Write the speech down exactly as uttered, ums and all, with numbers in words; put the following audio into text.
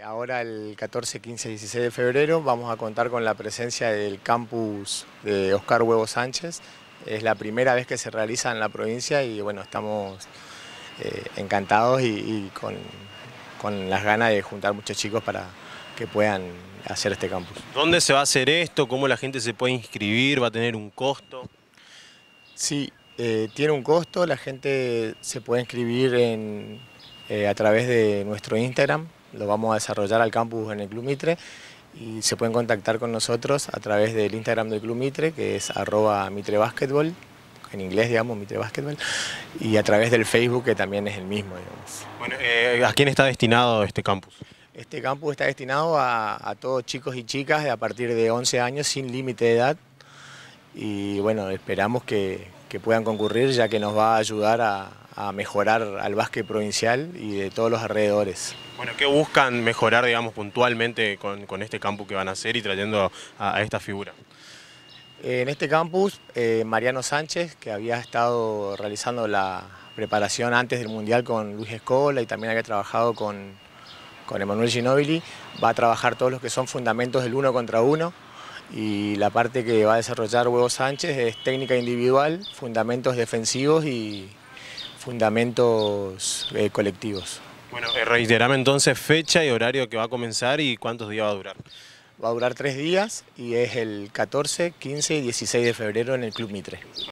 Ahora el catorce, quince y dieciséis de febrero vamos a contar con la presencia del campus de Oscar Huevo Sánchez. Es la primera vez que se realiza en la provincia y bueno, estamos eh, encantados y, y con, con las ganas de juntar muchos chicos para que puedan hacer este campus. ¿Dónde se va a hacer esto? ¿Cómo la gente se puede inscribir? ¿Va a tener un costo? Sí, eh, tiene un costo, la gente se puede inscribir en, eh, a través de nuestro Instagram, lo vamos a desarrollar al campus en el Club Mitre y se pueden contactar con nosotros a través del Instagram del Club Mitre, que es arroba Mitre Basketball, en inglés digamos, Mitre Basketball, y a través del Facebook, que también es el mismo, digamos. Bueno, eh, ¿a quién está destinado este campus? Este campus está destinado a, a todos chicos y chicas de a partir de once años sin límite de edad y bueno, esperamos que, que puedan concurrir ya que nos va a ayudar a, a mejorar al básquet provincial y de todos los alrededores. Bueno, ¿qué buscan mejorar, digamos, puntualmente con, con este campus que van a hacer y trayendo a, a esta figura? En este campus, eh, Mariano Sánchez, que había estado realizando la preparación antes del Mundial con Luis Escola y también había trabajado con, con Emanuel Ginóbili, va a trabajar todos los que son fundamentos del uno contra uno y la parte que va a desarrollar Huevo Sánchez es técnica individual, fundamentos defensivos y fundamentos eh, colectivos. Bueno, eh, reiterame entonces fecha y horario que va a comenzar y cuántos días va a durar. Va a durar tres días y es el catorce, quince y dieciséis de febrero en el Club Mitre.